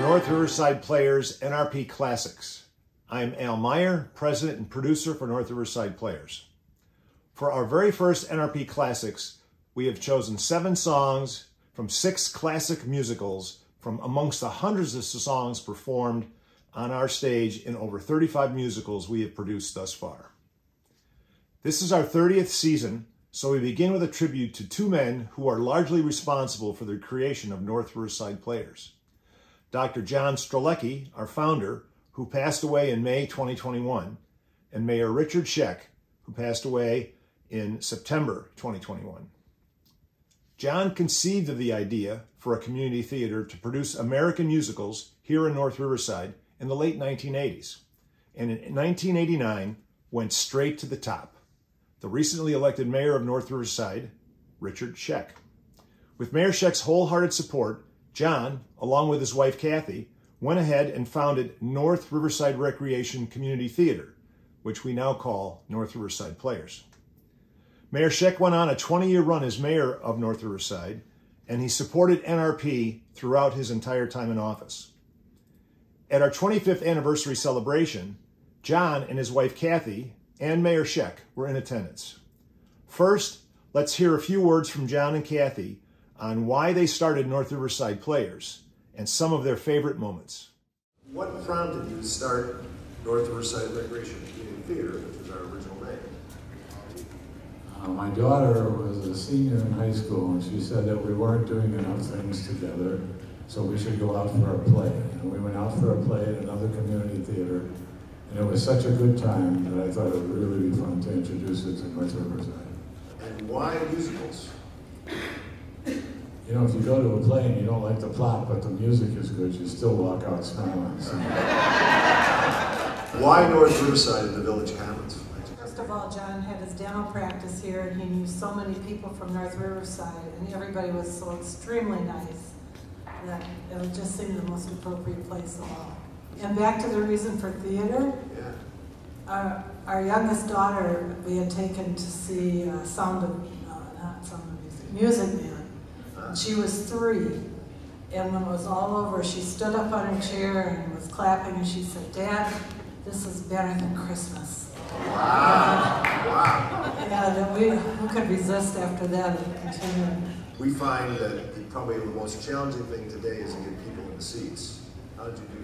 North Riverside Players NRP Classics. I'm Al Meyer, President and Producer for North Riverside Players. For our very first NRP Classics, we have chosen 7 songs from 6 classic musicals from amongst the hundreds of songs performed on our stage in over 35 musicals we have produced thus far. This is our 30th season, so we begin with a tribute to 2 men who are largely responsible for the creation of North Riverside Players. Dr. John Strzelecki, our founder, who passed away in May 2021, and Mayor Richard Scheck, who passed away in September 2021. John conceived of the idea for a community theater to produce American musicals here in North Riverside in the late 1980s, and in 1989 went straight to the top. The recently elected mayor of North Riverside, Richard Scheck. With Mayor Scheck's wholehearted support, John, along with his wife Kathy, went ahead and founded North Riverside Recreation Community Theater, which we now call North Riverside Players. Mayor Scheck went on a 20-year run as mayor of North Riverside, and he supported NRP throughout his entire time in office. At our 25th anniversary celebration, John and his wife Kathy and Mayor Scheck were in attendance. First, let's hear a few words from John and Kathy on why they started North Riverside Players and some of their favorite moments. What prompted you to start North Riverside Recreation Community Theater, which was our original name? My daughter was a senior in high school, and she said that we weren't doing enough things together, so we should go out for a play. And we went out for a play at another community theater, and it was such a good time that I thought it would really be fun to introduce it to North Riverside. And why musicals? You know, if you go to a play and you don't like the plot, but the music is good, you still walk out smiling. So. Why North Riverside in the Village Commons? First of all, John had his dental practice here, and he knew so many people from North Riverside, and everybody was so extremely nice that it would just seem the most appropriate place of all. And back to the reason for theater, our youngest daughter we had taken to see Music Man. She was 3, and when it was all over, she stood up on her chair and was clapping, and she said, "Dad, this is better than Christmas." Wow! Wow! And who could resist after that and continue? We find that probably the most challenging thing today is to get people in the seats. How did you do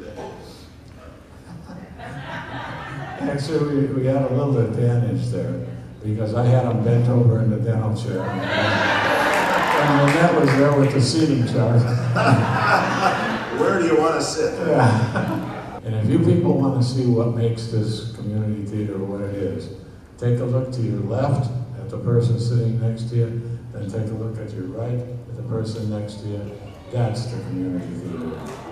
that? Actually, we had a little advantage there, because I had them bent over in the dental chair. And Lynette was there with the seating chart. Where do you want to sit? Yeah. And if you people want to see what makes this community theater what it is, take a look to your left at the person sitting next to you, then take a look at your right at the person next to you. That's the community theater.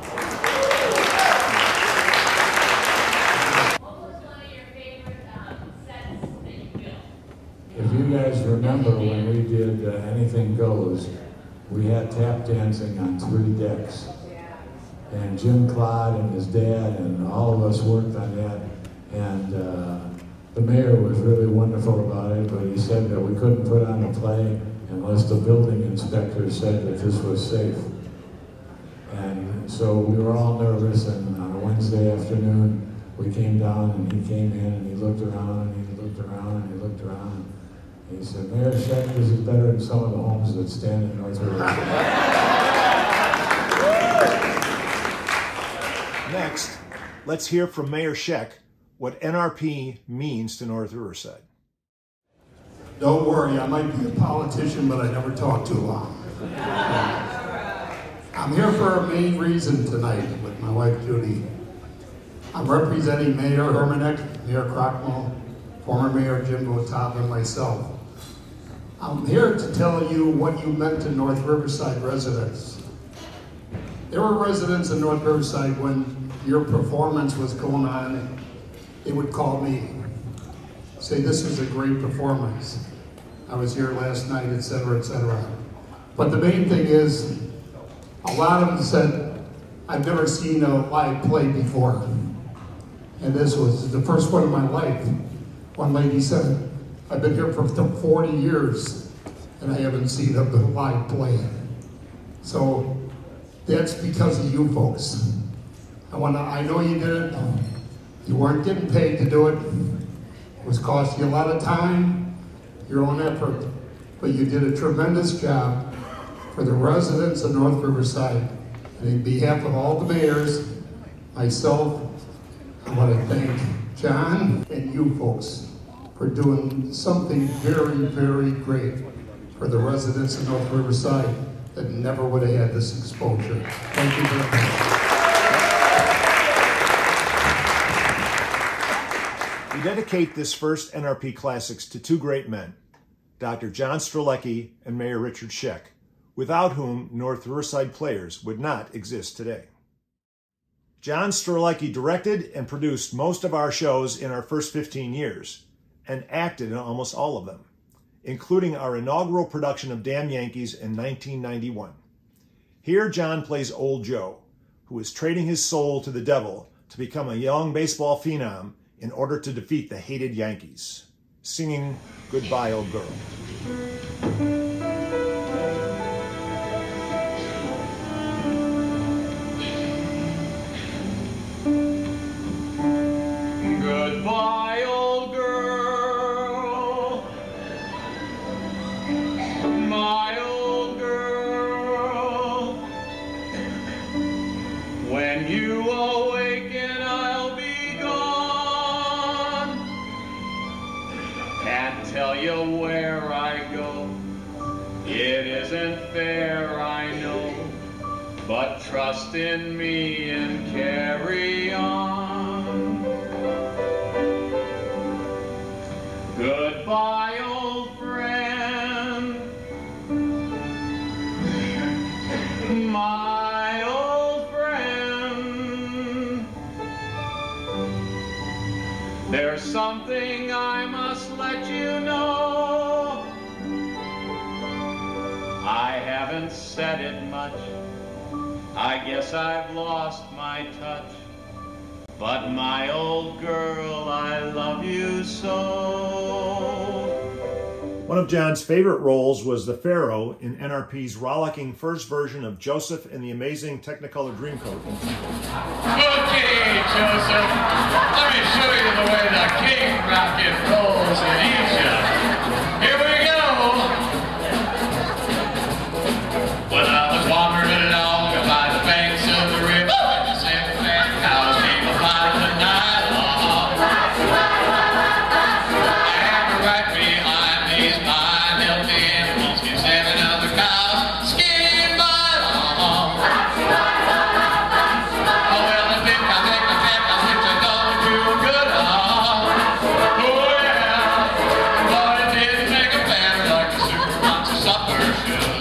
What was one of your favorite sets that you built? If you guys remember when we did Anything Goes, we had tap dancing on 3 decks. And Jim Claude and his dad and all of us worked on that. And the mayor was really wonderful about it, but he said that we couldn't put on a play unless the building inspector said that this was safe. And so we were all nervous, and on a Wednesday afternoon, we came down and he came in and he looked around and he looked around and he looked around. And he said, "Mayor Scheck, this is better than some of the homes that stand in North Riverside." Next, let's hear from Mayor Scheck what NRP means to North Riverside. Don't worry, I might be a politician, but I never talk too long. I'm here for a main reason tonight with my wife, Judy. I'm representing Mayor Hermanek, Mayor Crockmull, former Mayor Jim Votava, and myself. I'm here to tell you what you meant to North Riverside residents. There were residents in North Riverside when your performance was going on, they would call me, say, "This is a great performance. I was here last night," etc., etc. But the main thing is, a lot of them said, "I've never seen a live play before." And this was the first one in my life. One lady said, "I've been here for 40 years and I haven't seen a live play." So that's because of you folks. I know you did it. You weren't getting paid to do it. It was costing you a lot of time, your own effort, but you did a tremendous job for the residents of North Riverside. And on behalf of all the mayors, myself, I want to thank John and you folks for doing something very, very great for the residents of North Riverside that never would have had this exposure. Thank you very much. We dedicate this first NRP Classics to two great men, Dr. John Strelecki and Mayor Richard Scheck, without whom North Riverside Players would not exist today. John Strelecki directed and produced most of our shows in our first 15 years and acted in almost all of them, including our inaugural production of Damn Yankees in 1991. Here, John plays Old Joe, who is trading his soul to the devil to become a young baseball phenom in order to defeat the hated Yankees, singing Goodbye, Old Girl. Goodbye, old girl, my old girl. When you awaken, I'll be gone. Can't tell you where I go. It isn't fair, I know, but trust in me and carry on. Goodbye, old friend, my old friend. There's something I must let you know. I haven't said it much. I guess I've lost my touch. But my old girl, I love you so. One of John's favorite roles was the Pharaoh in NRP's rollicking first version of Joseph and the Amazing Technicolor Dreamcoat. Okay, Joseph, let me show you the way the king rocket rolls in Egypt. Here we go. When I was wandering along by the banks of the river, the same fat cows came upon the night long. And right behind these fine healthy animals came 7 other cows skidding by along. Oh, well, the big cows ate the fat cows, which I don't do good on. Oh, yeah, but it didn't make a better like the super monster supper should.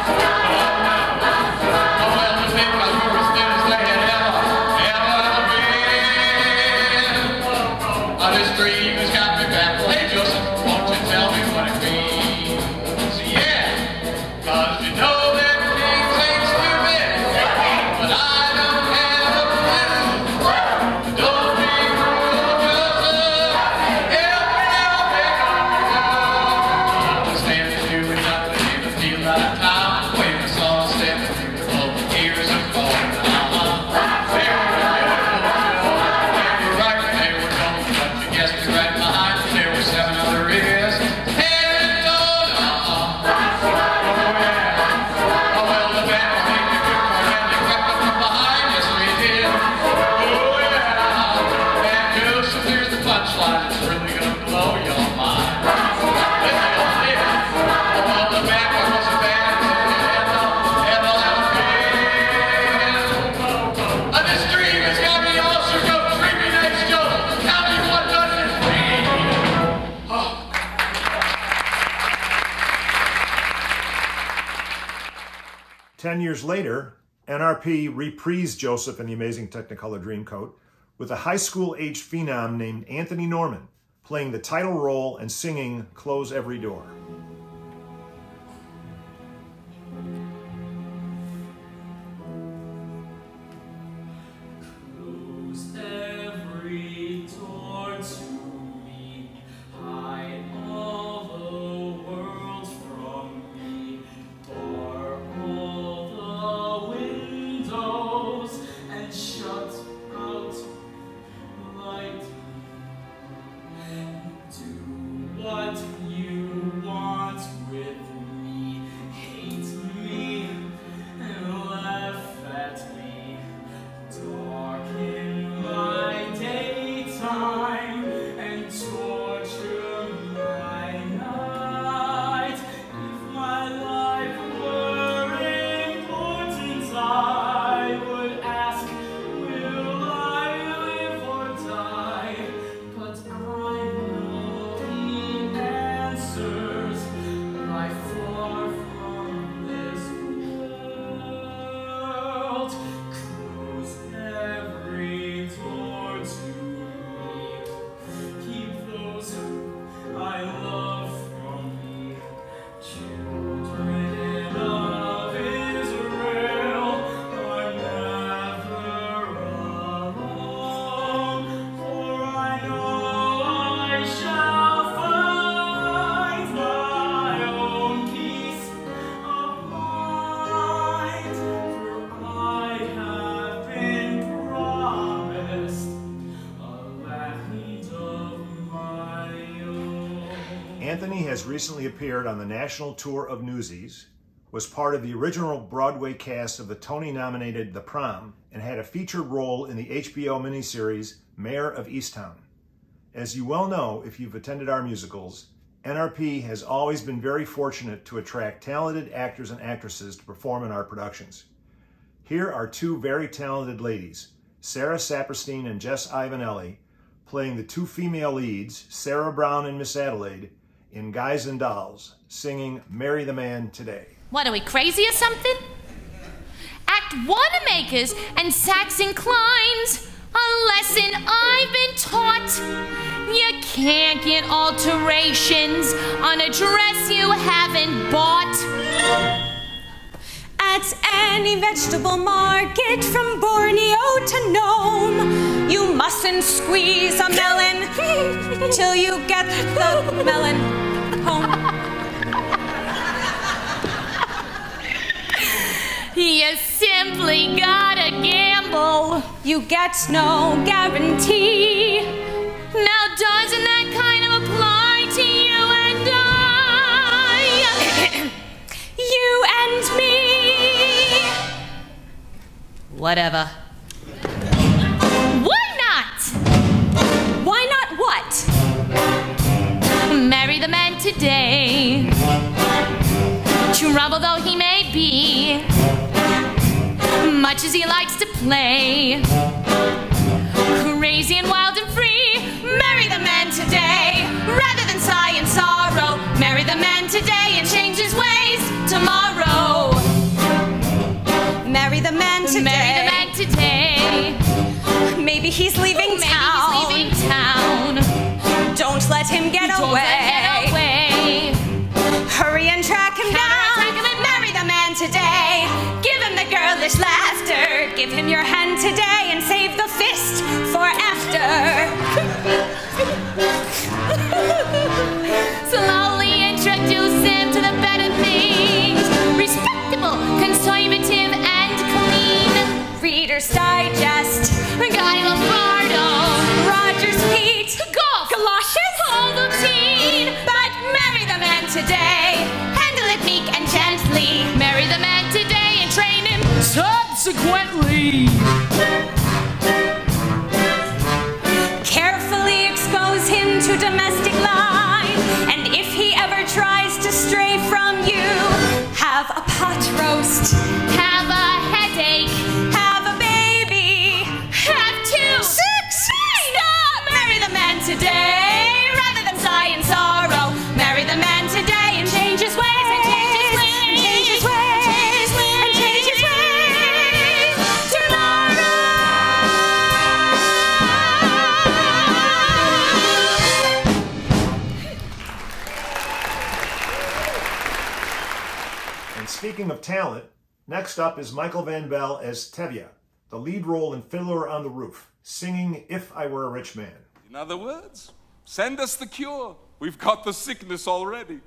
This dream has got me back. Hey, Joseph, won't you tell me what it means? Yeah, 'cause you know that kings ain't stupid, but I don't have a clue. Don't be cruel, Joseph. Help me out, beg on me now. I was standing doing nothing in the field out of town when I saw him stepping through the boat. Ears are falling down. Right behind me, there were 7 other ears. Head and toes, oh yeah. Oh well, the band was making a quick one and they crept up from behind. Yes, we did. Oh yeah. And Joseph, here's the punchline. It's really gonna blow your mind. Listen, oh yeah. Oh well, the band was a band and the left hand. This dream has got me all shook up. Dreamy nights, Joseph. Tell me what does it mean? 10 years later, NRP reprised Joseph and the Amazing Technicolor Dreamcoat with a high school-aged phenom named Anthony Norman, playing the title role and singing Close Every Door. Close every door to me, hide all the world from me, bar all the windows, and shut has recently appeared on the national tour of Newsies, was part of the original Broadway cast of the Tony-nominated The Prom, and had a featured role in the HBO miniseries Mayor of Easttown. As you well know, if you've attended our musicals, NRP has always been very fortunate to attract talented actors and actresses to perform in our productions. Here are two very talented ladies, Sarah Saperstein and Jess Ivanelli, playing the two female leads, Sarah Brown and Miss Adelaide, in Guys and Dolls, singing Marry the Man Today. What, are we crazy or something? Act one makers and Sax inclines. A lesson I've been taught. You can't get alterations on a dress you haven't bought. At any vegetable market from Borneo to Nome, you mustn't squeeze a melon till you get the melon home. You simply gotta gamble. You get no guarantee. Now doesn't that kind of apply to you and I? You and me. Whatever. Why not? Why not what? Marry the man today. Trouble though he may be, much as he likes to play, crazy and wild and free. Marry the man today, rather than sigh and sorrow. Marry the man today and change his ways tomorrow. Marry the man today. Marry the man today. Maybe he's leaving town. Maybe he's leaving town. Don't let him get away. Hurry and track him down. Marry the man today. Give him the girlish laughter. Give him your hand today and save the fist for after. Slowly introduce him to the better things. Respectable, conservative, and clean. Reader's Digest. Guy Lombardo. Rogers Pete. Golf. Galoshes. Ovaltine. But marry the man today. Handle it meek and gently. Marry the man today and train him subsequently. Carefully expose him to domestic life. And if he ever tries to stray from you, have a pot roast. Have a headache. Have a baby. Have two. Six. Stop! Marry the man today, rather than sigh and sorrow. Marry the man today and change his ways. And change his ways. And change his ways. And change his ways. Tomorrow. And speaking of talent, next up is Michael Van Bell as Tevye, the lead role in Fiddler on the Roof, singing If I Were a Rich Man. In other words, send us the cure. We've got the sickness already.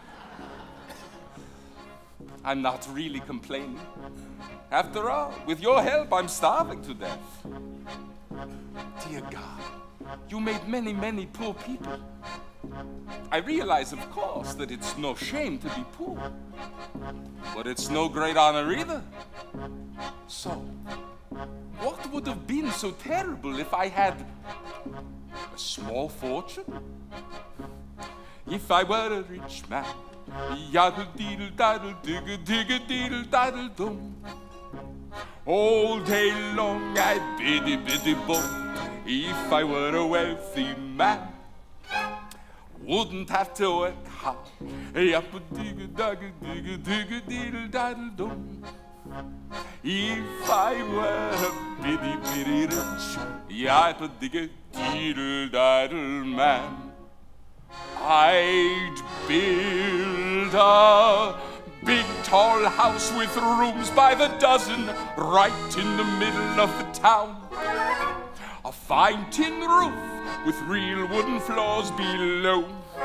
I'm not really complaining. After all, with your help, I'm starving to death. Dear God, you made many, many poor people. I realize, of course, that it's no shame to be poor. But it's no great honor either. So, what would have been so terrible if I had a small fortune? If I were a rich man, yaddle-deedle-daddle, digga-digga-deedle-daddle-dum. All day long I'd biddy-biddy-bum. If I were a wealthy man, wouldn't have to work hard. Yappa-digga-dagga-digga-digga-deedle-daddle-dum. If I were a bitty-bitty rich, yappa-digga-deedle-daddle man, I'd build a big tall house with rooms by the dozen right in the middle of the town. A fine tin roof with real wooden floors below.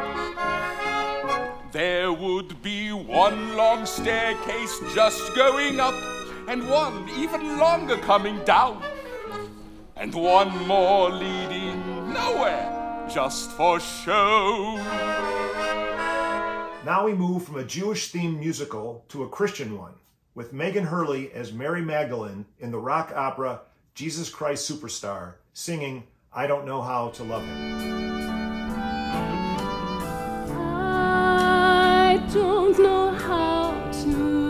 There would be one long staircase just going up, and one even longer coming down, and one more leading nowhere, just for show. Now we move from a Jewish-themed musical to a Christian one, with Megan Hurley as Mary Magdalene in the rock opera Jesus Christ Superstar, singing I Don't Know How to Love Him. I don't know how to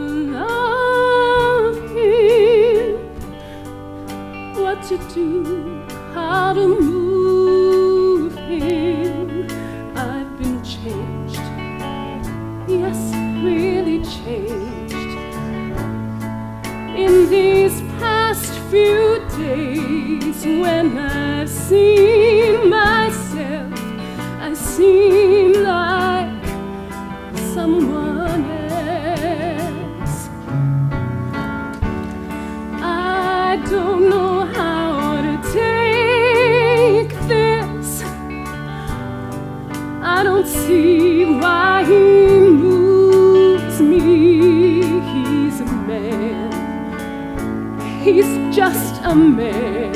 love him, what to do, how to move him. I've been changed, yes, really changed in these past few days. When I've seen myself, I seem like someone else. I don't know how to take this. I don't see why he moves me. He's a man. He's just a man.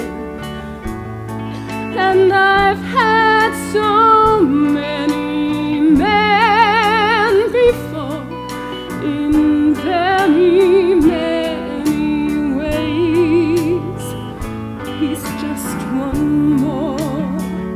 And I've had so many men before, in very many ways. He's just one more.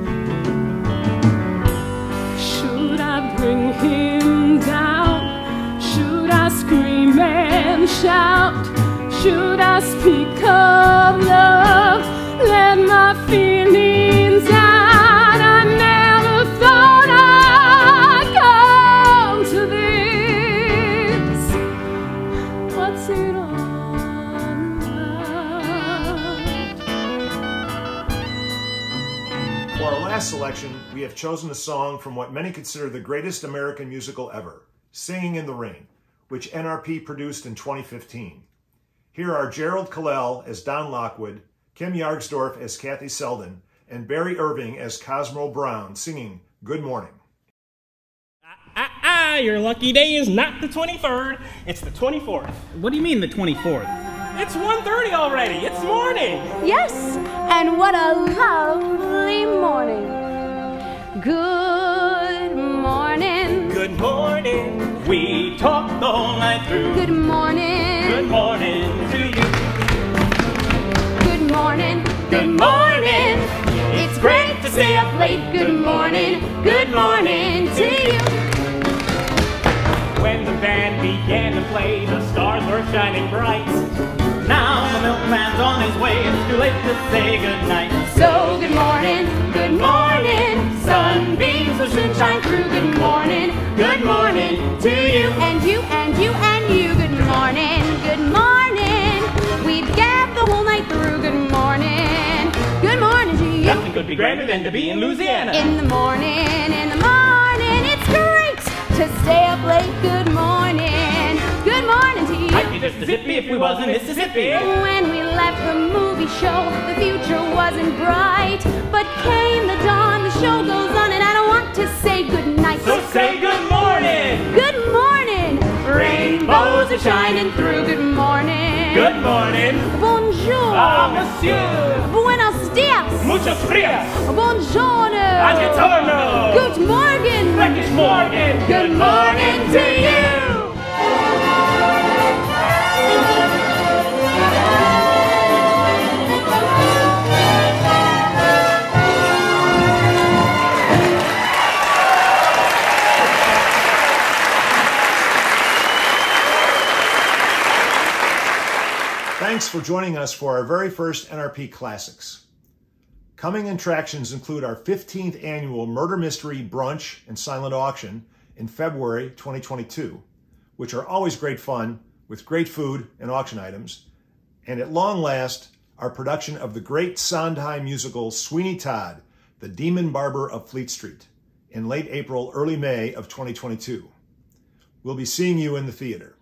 Should I bring him down? Should I scream and shout? Should I speak of love? Let my feelings out. I never thought I'd come to this. What's it all about? For our last selection, we have chosen a song from what many consider the greatest American musical ever, Singing in the Rain, which NRP produced in 2015. Here are Gerald Kallel as Don Lockwood, Kim Yargsdorf as Kathy Selden, and Barry Irving as Cosmo Brown singing Good Morning. Your lucky day is not the 23rd, it's the 24th. What do you mean the 24th? It's 1:30 already, it's morning. Yes, and what a lovely morning. Good morning. Good morning. We talked the whole night through. Good morning. Good morning to you. Good morning. Good morning. It's great to stay up late. Good morning. Good morning to you. When the band began to play, the stars were shining bright. Now the milkman's on his way. It's too late to say goodnight. So good morning. Good morning. Sunbeams will soon shine through. Good morning. Good morning to you. And you, and you, and you. Good morning. Good morning. We've gabbed the whole night through. Good morning. Good morning to you. Nothing could be grander than to be in Louisiana. In the morning, it's great to stay up late. Good morning. Good morning to you. I'd be Mississippi if we wasn't Mississippi. When we left the movie show, the future wasn't bright. But came the dawn, the show goes on, and I don't want to say goodnight. So say good morning. Good morning. Rainbows are shining through. Good morning. Good morning. Bonjour. Ah, monsieur. Buenos dias. Muchos frias. Buongiorno. Aggiorno. Good morning. Frankish Morgan. Good morning to you. Thanks for joining us for our very first NRP Classics. Coming attractions include our 15th annual Murder Mystery Brunch and Silent Auction in February 2022, which are always great fun with great food and auction items, and at long last, our production of the great Sondheim musical Sweeney Todd, the Demon Barber of Fleet Street, in late April, early May of 2022. We'll be seeing you in the theater.